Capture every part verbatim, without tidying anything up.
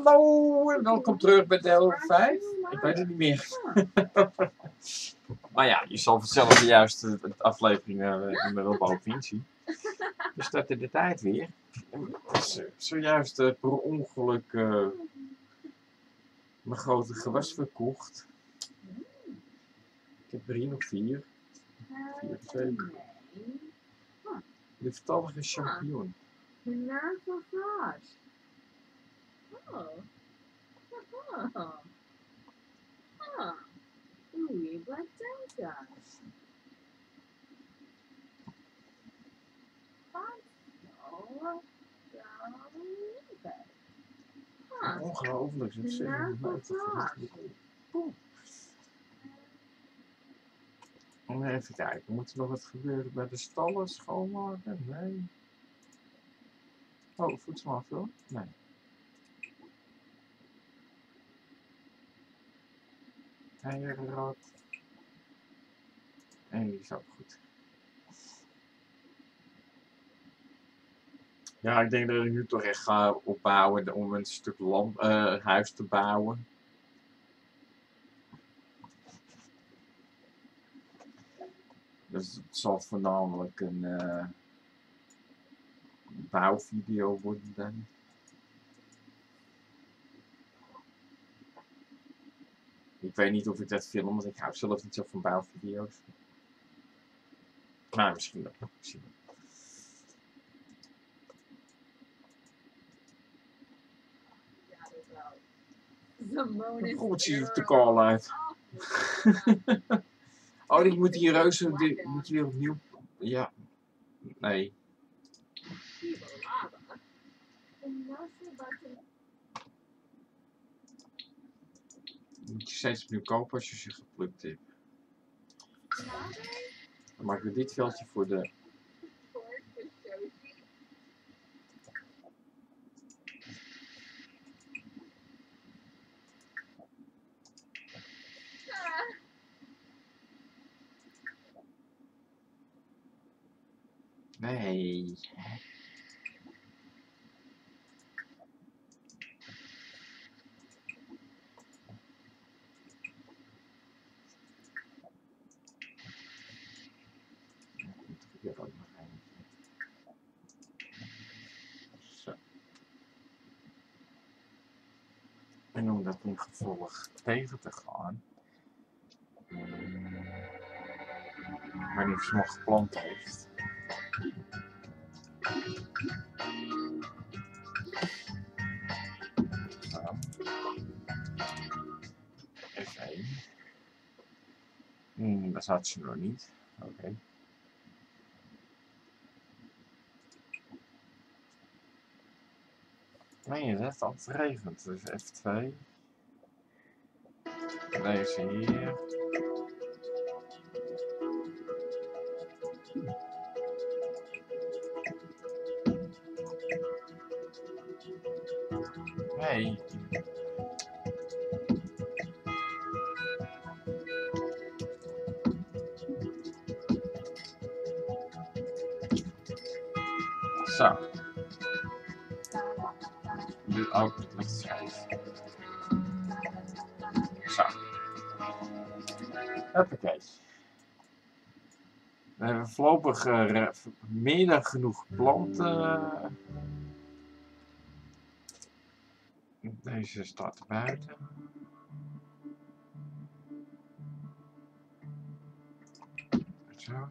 hallo en welkom terug bij deel vijf. Ik weet het niet meer. Maar ja, je zal vanzelf de juiste aflevering uh, wel bovenin zien. We starten de tijd weer. Zojuist uh, per ongeluk uh, mijn grote gewas verkocht. Ik heb er hier nog vier. Vier, zeven. De vertallige champignon. Miracle frosh. Oh. Oh. Oh. Ooey, black delta. Huh. Ongelooflijk, ze is zevenennegentig. Even kijken, moet er nog wat gebeuren bij de stallen schoonmaken? Nee. Oh, voedselafval? Nee. Eierrad. En die is ook goed. Ja, ik denk dat ik nu toch echt ga opbouwen om een stuk land, uh, huis te bouwen. Dus het zal voornamelijk een uh, bouwvideo worden dan. Ik weet niet of ik dat film, want ik hou zelf niet zo van bouwvideo's. Maar misschien wel. Misschien wel. Goed, ziet het er kool uit. Oh, ik moet die reuze, die moet je weer opnieuw. Ja. Nee. Moet je steeds opnieuw kopen als je ze geplukt hebt. Dan maken we dit veldje voor de. Nee. Hier ook nog een. Zo. En om dat in gevolg tegen te gaan. Wanneer ze nog geplant heeft. Zo. F één. Hmm, dat had ze nog niet. Oké. Okay. Nee, het heeft altijd geregend. Dus F twee. Deze hier. Nee. Zo. Nu ook het licht scheef. Zo. Hoppakee. We hebben voorlopig uh, meer dan genoeg planten. Deze staat buiten. Zo.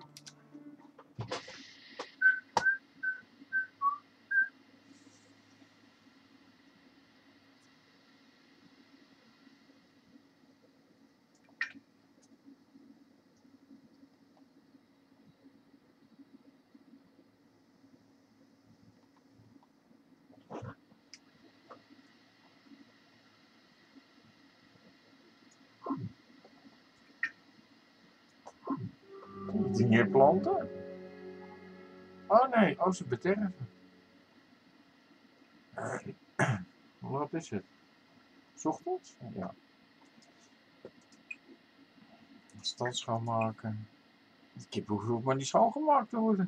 Niet meer planten? Oh nee, oh ze bederven. Wat is het? 's Ochtends? Ja. Stal schoonmaken. De kippen hoeven maar niet schoongemaakt te worden.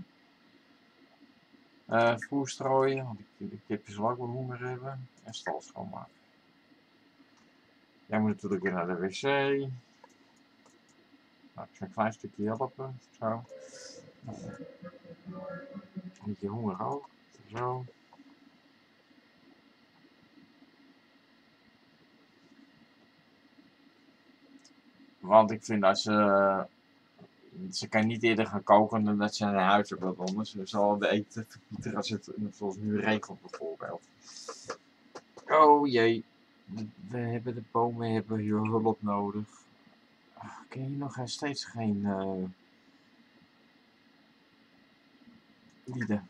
Uh, voer strooien, want de kippen zullen ook wel honger hebben. En stal schoonmaken. Jij moet natuurlijk weer naar de wc. Nou, ik ga een klein stukje helpen. Zo. Een beetje honger ook. Zo. Want ik vind dat ze... Ze kan niet eerder gaan koken dan dat ze naar huis wil, anders ze zal de eten verpieteren als het zoals nu regent bijvoorbeeld. Oh jee, we hebben de bomen hebben hier hulp nodig. Ach, ken je nog steeds geen uh, lieden?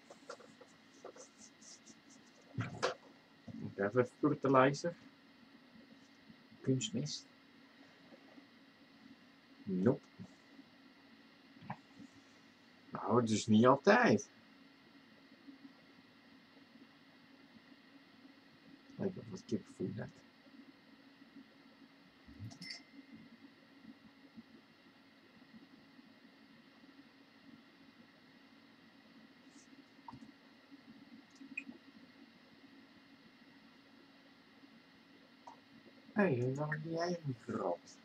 Ik heb even fertilizer. Kunstmest. Nope. Nou, dus niet altijd. Even wat kippenvoer net. Hé, hey, waarom heb jij niet gerapt?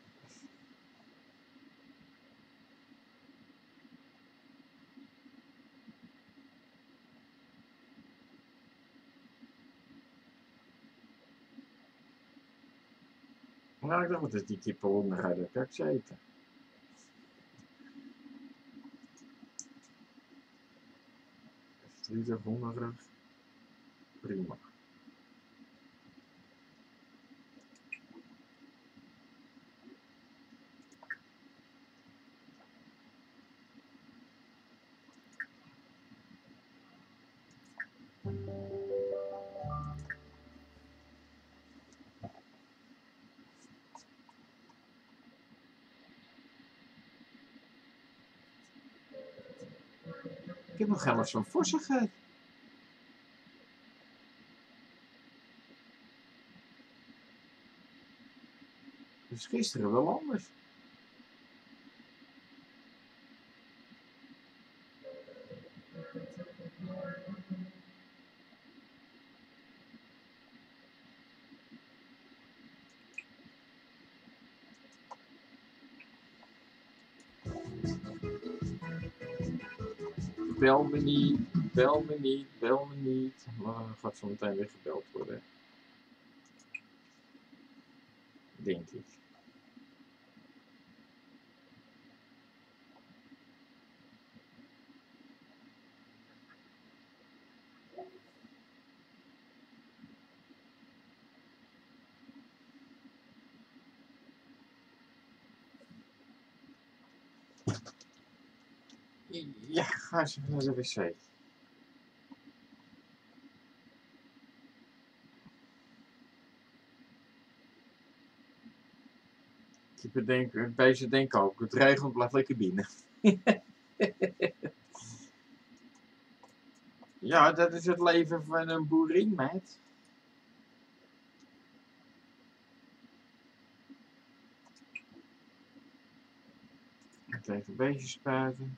Nou, ik dacht dat die kippen honger hadden. Dat kan ik ze eten. Verdrietig, hongerig. Prima. Ik heb nog helemaal zo'n vorsigheid. Dus gisteren wel anders. Bel me niet, bel me niet, bel me niet. Maar dan gaat zo meteen weer gebeld worden. Denk ik. Ja, ga eens naar de wc. Bedenk, deze denken ook, het regent, blijft lekker binnen. Ja, dat is het leven van een boerin, meid. Even een beetje spuiten.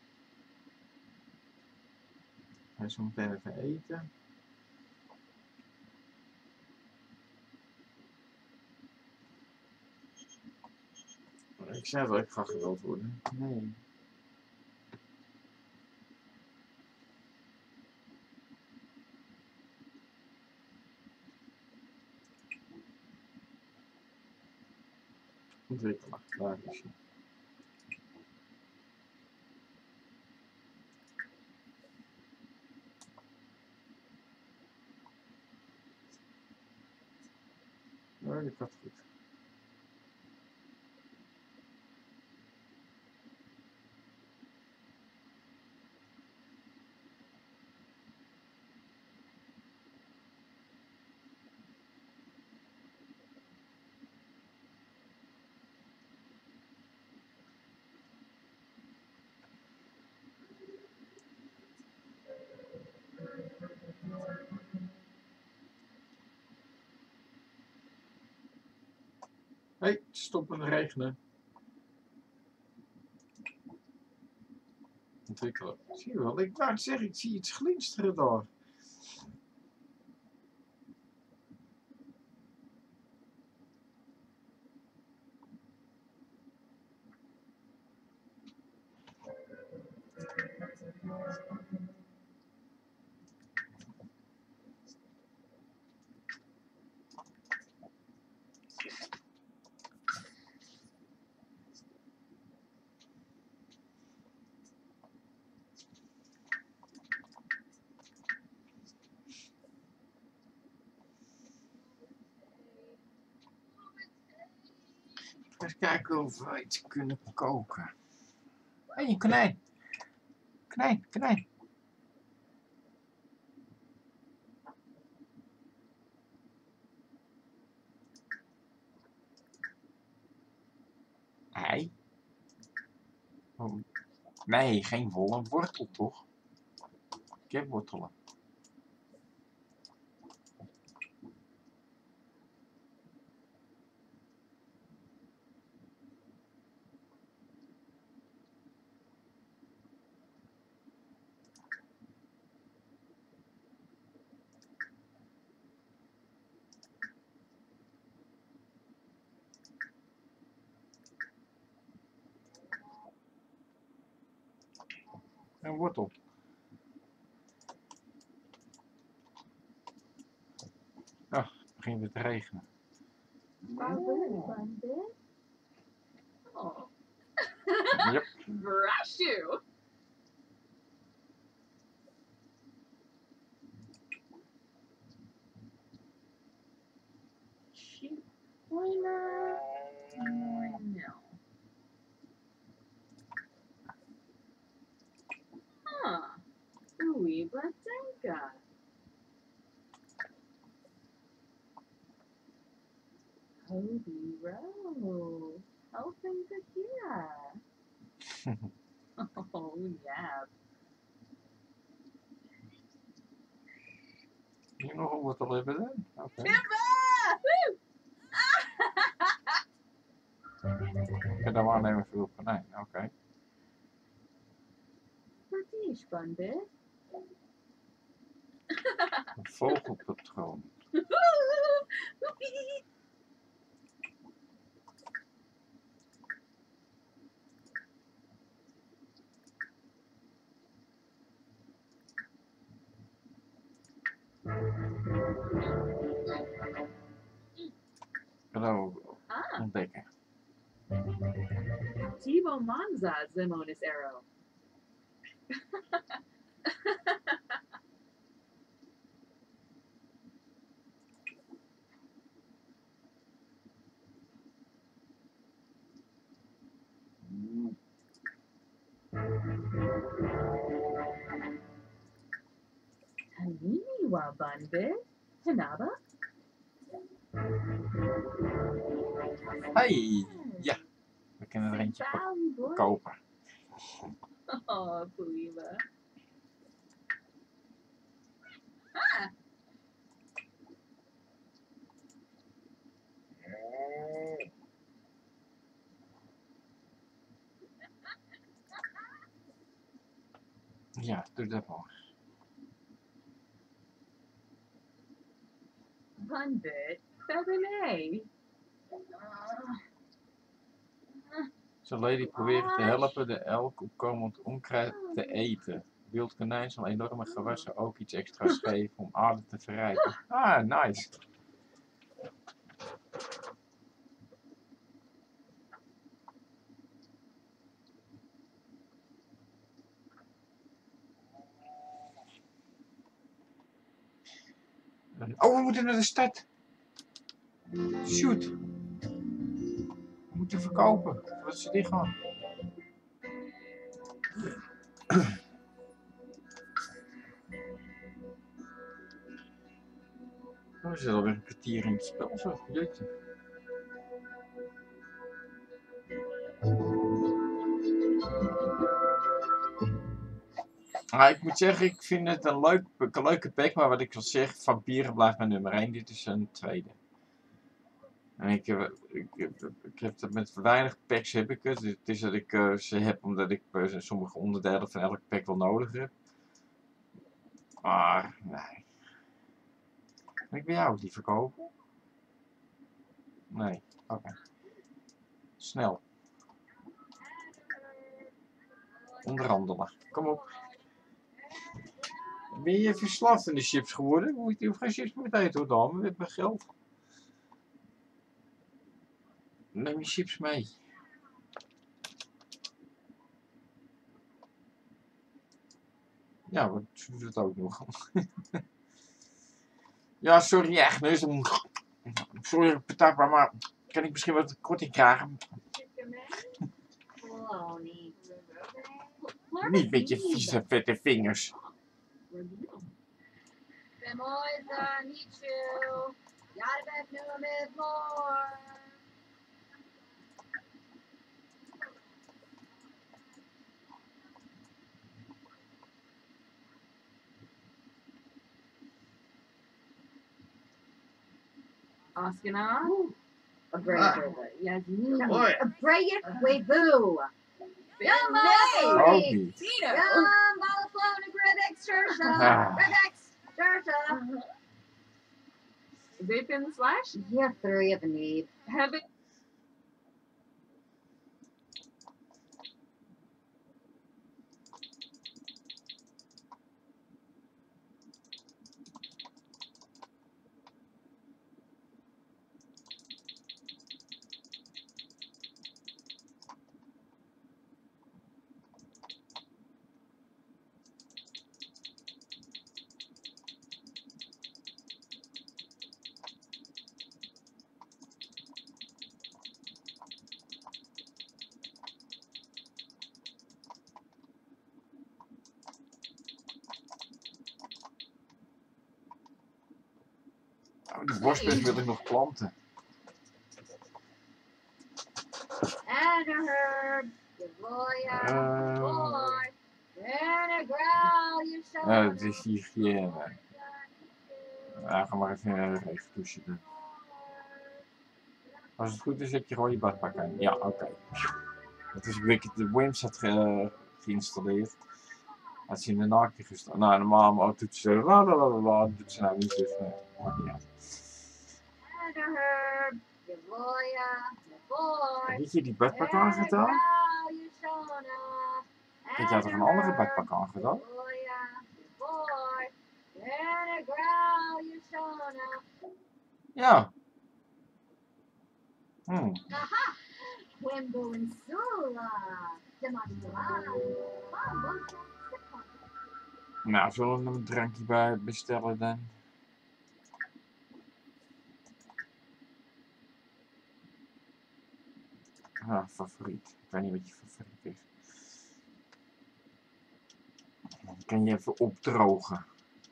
Ga zo meteen even eten. Ik zei wel, ik ga geweld worden. Nee. Ontwikkelen, daar is je. Ja, dat gaat goed. Hé, hey, stop met regenen. Ontwikkelen. Zie je wel, ik wou het zeggen, ik zie iets glinsteren daar. Eens kijken of we iets kunnen koken. Hé, hey, een konijn. Konijn, konijn. Ei. Oh. Nee, geen wol, een wortel toch? Ik heb wortelen. Een wortel. Ah, het begint weer te regenen. Oh. Yep. Brush you. Sheep pointer. No. Huh. Louis Blatenka. Hobie Row. Helping Tequila. Oh, yeah. Hier nog een wortel hebben dan? Oké. Timba! Ik heb dan waarnemen veel konijn. Oké. Okay. Vertisch, Bunbit. Een vogelpatroon. Hallo, Ah. ontdekken. Tibo Manza, Zemonis Arrow. Hanini wa Bunbit. Hanaba. Hey, ja, we kunnen er eentje kopen. Oh, Puiba. Ah. Ja, doe dat maar. Bunbit. Featherlay. Zo'n lady probeert te helpen de elk opkomend onkruid te eten. Wild konijn zal enorme gewassen ook iets extra's geven om aarde te verrijken. Ah, nice. Oh, we moeten naar de stad. Shoot. We moeten verkopen, voordat ze dicht gaan. Oh, we zitten alweer een kwartier in het spel, zo. Jeetje. Maar ik moet zeggen, ik vind het een, leuk, een leuke pack, maar wat ik wil zeggen, vampieren blijft mijn nummer één. Dit is een tweede. En ik, heb, ik, heb, ik heb het met weinig packs heb ik het. Het is dat ik uh, ze heb omdat ik uh, sommige onderdelen van elke pack wel nodig heb. Maar, nee. Kan ik bij jou die verkopen? Nee, oké. Okay. Snel. Onderhandelen. Kom op. Ben je verslaafd aan de chips geworden? Je hoeft geen chips meer te eten hoor, dan. We hebben geld. Neem je chips mee. Ja, we doen het ook nog. Ja, sorry Agnes. Sorry Petapa, maar kan ik misschien wat korting krijgen? Lonnie. Niet met je vieze vette vingers. Femoiza, Nichu. Yadabek Numid more. Oskana. A brave Yes. Hoi. A brave Webu. Yum, Okie. Tino. Yum, Balaflona, Gribex, Shursha. Ah. Gribex, Shursha. Vapin slash. Yeah, three of a need. Heaven. Oh, die borstbes wil ik nog planten. And a herb. Your boy, Uh, boy. And a growl, you shall. Uh, het is hygiëne. Ja, ga maar even, uh, even douchen doen. Als het goed is, heb je gewoon je badpak aan. Ja, oké. Okay. Het is Wicked the Wims had ge geïnstalleerd. Had ze in de naakje gestaan. Nou, normaal maar doet ze la la la la, dat doet ze nou niet, dus nee, maakt niet uit. And a herb. Your boy, your boy. Heb je die badpak aangedaan? Kijk, je had toch een andere badpak aangedaan? Ja. Hmm. Aha! Wembo and Sula. Nou, zullen we een drankje bij bestellen dan? Ah, favoriet. Ik weet niet wat je favoriet is. Dan kan je even opdrogen.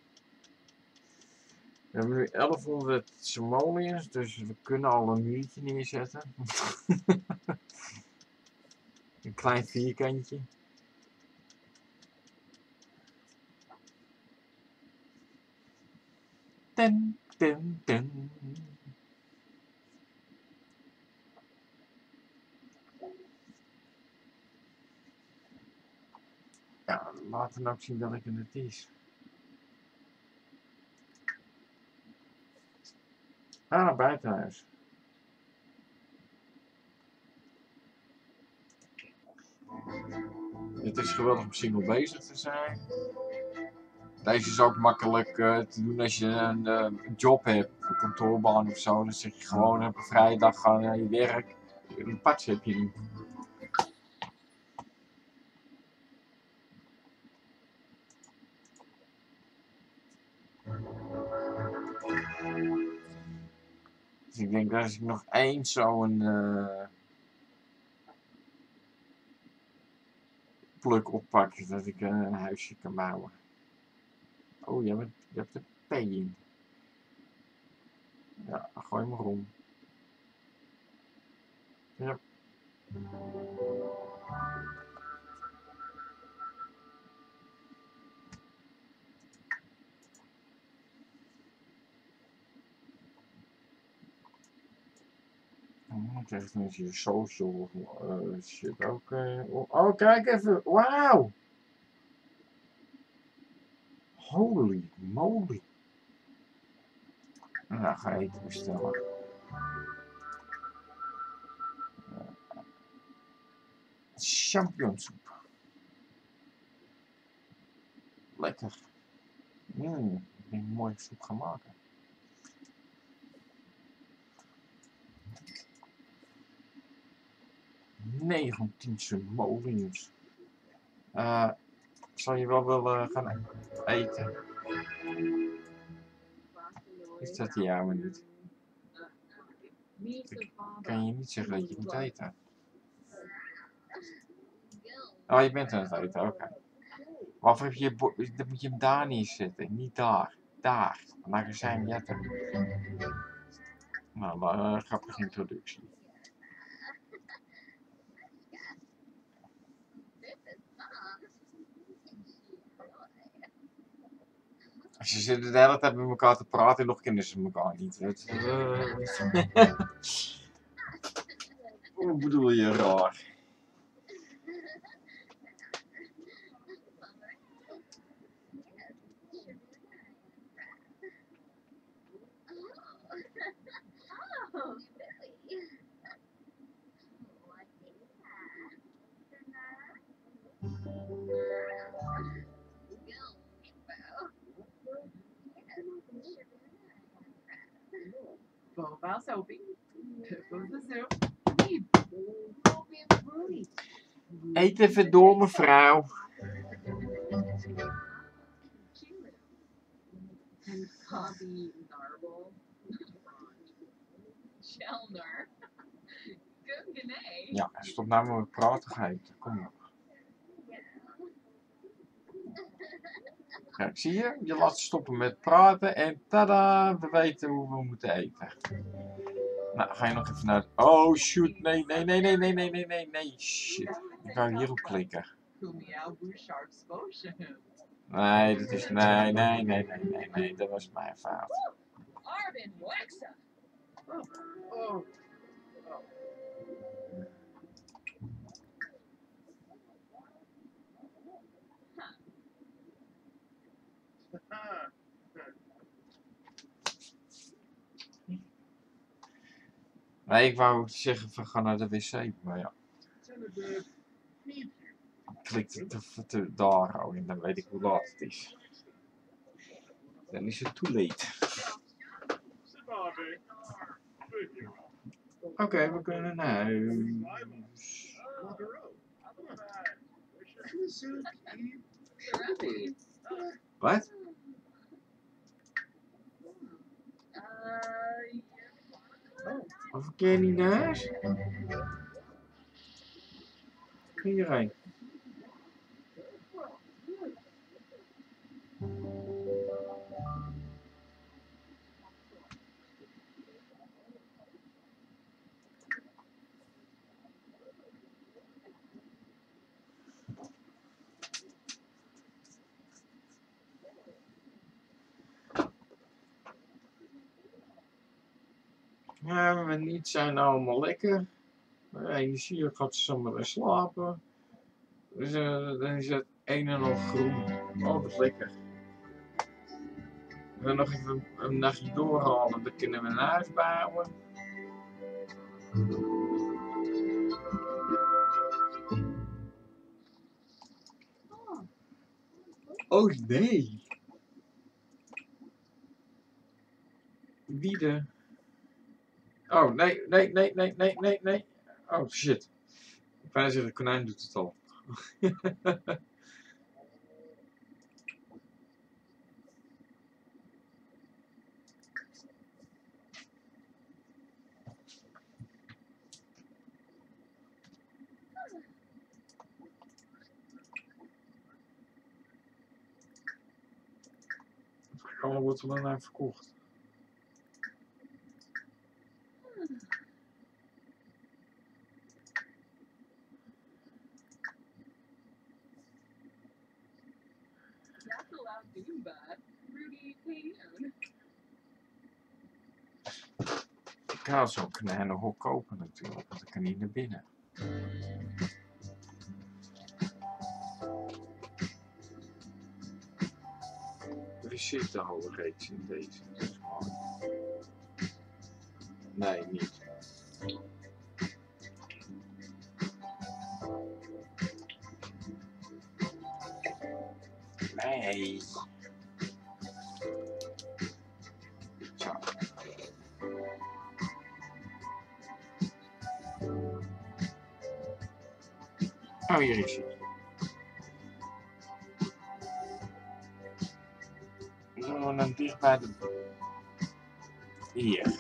We hebben nu elfhonderd simoleons, dus we kunnen al een muurtje neerzetten. Een klein vierkantje. Ten, ten, ten. Ja, laat dan ook zien welke het is. Ah, buitenhuis. Het is geweldig om single bezig te zijn. Deze is ook makkelijk uh, te doen als je een uh, job hebt, een kantoorbaan of zo. Dan zeg je gewoon op een vrije dag gaan naar je werk. Een patch heb je niet. Dus ik denk dat als ik nog één zo'n uh, pluk oppak, dat ik uh, een huisje kan bouwen. Oh, je hebt, je hebt er P in. Ja, gooi maar om. Ja. Dan krijg je dan je social uh, shit ook. Uh, oh, kijk even. Wauw. Holy moly. Nou, ga eten bestellen. Uh, champignonsoep. Lekker. Mm, ik ben een mooie soep gaan maken. negentien simoleons. Uh, zal je wel willen gaan eten? Is dat die jouwe niet? Kan je niet zeggen dat je moet eten? Oh, je bent aan het eten, oké. Okay. Of heb je, dan moet je hem daar neerzetten, niet daar. Daar, magazijn jetten. Nou, maar een uh, grappige introductie. Ze zitten de hele tijd met elkaar te praten en nog kennen ze elkaar niet. Het, uh... Hoe bedoel je raar? Boba Soapy. Goes the soup. Eet even door, mevrouw. And Bobby Narble. Chelner. Good nee. Ja, stop nou maar met praten gaan eten. Kom op. Kijk, zie je? Je laat stoppen met praten en tada, we weten hoe we moeten eten. Nou, ga je nog even naar... Oh, shoot. Nee, nee, nee, nee, nee, nee, nee, nee, nee. Shit. Ik wou hierop klikken. Nee, dat is... Nee, nee, nee, nee, nee, nee. Dat was mijn fout. Arvin Wexa. Oh. Oh. Nee, ik wou zeggen van ga naar de wc, maar ja. Ik klikte te, te daar oh, en dan weet ik hoe laat het is. Dan is het too late. Oké, okay, we kunnen naar huis. Wat? Of een keer niet naar huis? Hierheen. Ja, we niet zijn allemaal lekker. Energie gaat zomaar weer slapen. Dus uh, dan is het een en al groen. Oh, wat lekker. We gaan nog even een, een nachtje doorhalen. Dan kunnen we een huis bouwen. Oh nee. Wie de... Oh, nee, nee, nee, nee, nee, nee, nee. Oh, shit. Ik wou zeggen, de konijn doet het al. Oh, wordt er dan naar verkocht? Ik ga zo'n kleine hok kopen natuurlijk, want ik kan niet naar binnen. Er zit al reeds in deze. Nee, niet. Nee. Zo. Oh, hier is hij. Zullen we dan dicht bij de... Hier.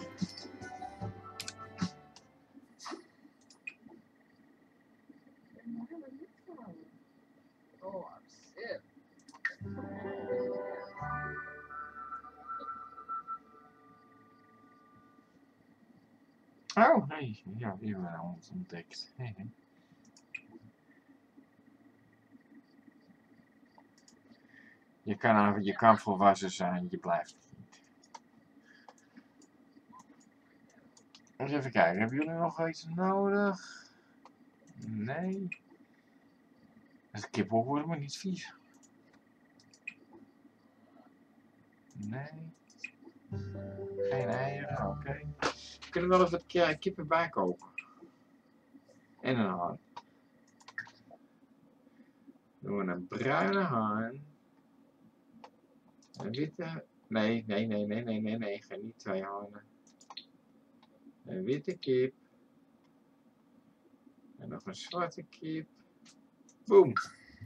Oh, nee. Ja, weer wel ons ontdekt. He, he. Je kan, je kan volwassen zijn, je blijft het niet. Eens even kijken, hebben jullie nog iets nodig? Nee. Het kippel wordt maar niet vies. Nee. Geen eieren, oké. Okay. We kunnen wel even wat kippen bijkopen. En een haan. Doen we een bruine haan. Een witte... Nee, nee, nee, nee, nee, nee, nee. Geen niet twee hanen. Een witte kip. En nog een zwarte kip. Boom.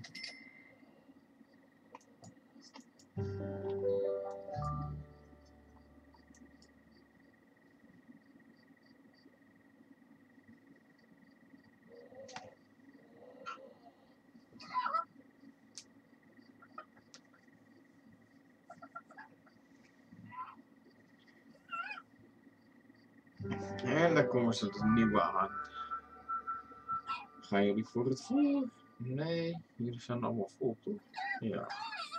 En dan komen ze de nieuwe aan. Gaan jullie voor het voer? Nee, jullie zijn allemaal vol, toch? Ja.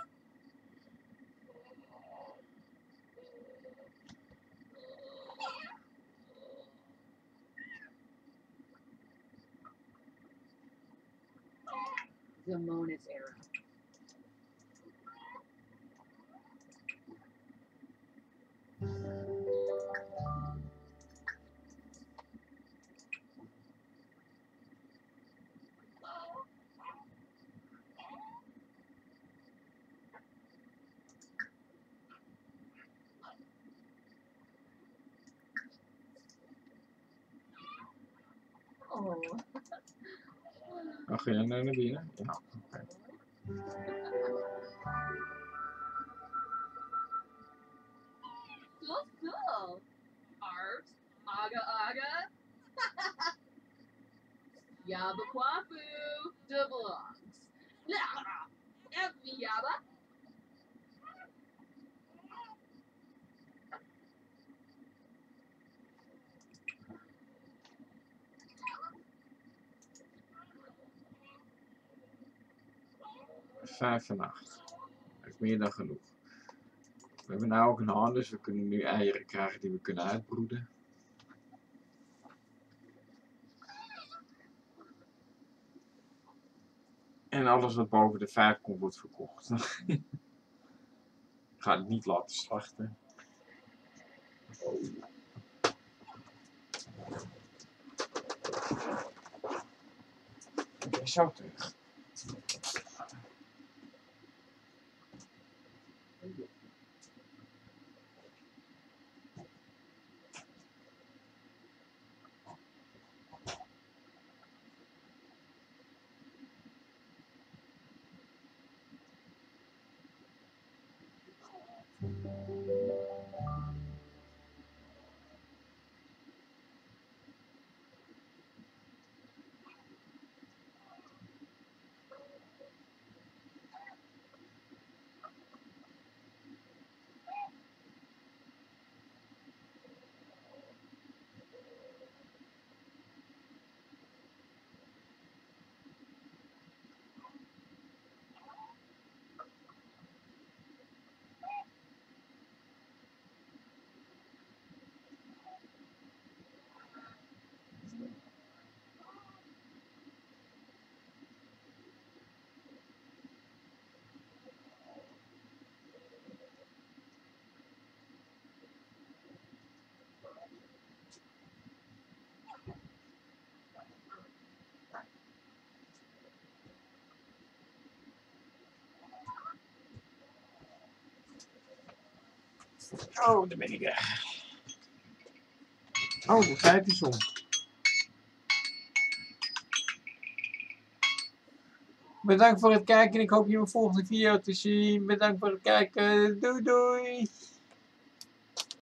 The Monis era. Oh. Ach, ga je nou naar binnen? Ja, oké. Okay. Cool, cool. Arps, aga aga. Yabba Kwafu, de belongs. Lara, Effie Yabba. Vijf en acht. Dat is meer dan genoeg. We hebben nu ook een haan, dus we kunnen nu eieren krijgen die we kunnen uitbroeden. En alles wat boven de vijf komt, wordt verkocht. Ik ga het niet laten slachten. Oh. Oké, zo terug. Oh, daar ben ik er. Oh, daar gaat hij om. Bedankt voor het kijken en ik hoop je in mijn volgende video te zien. Bedankt voor het kijken. Doei doei.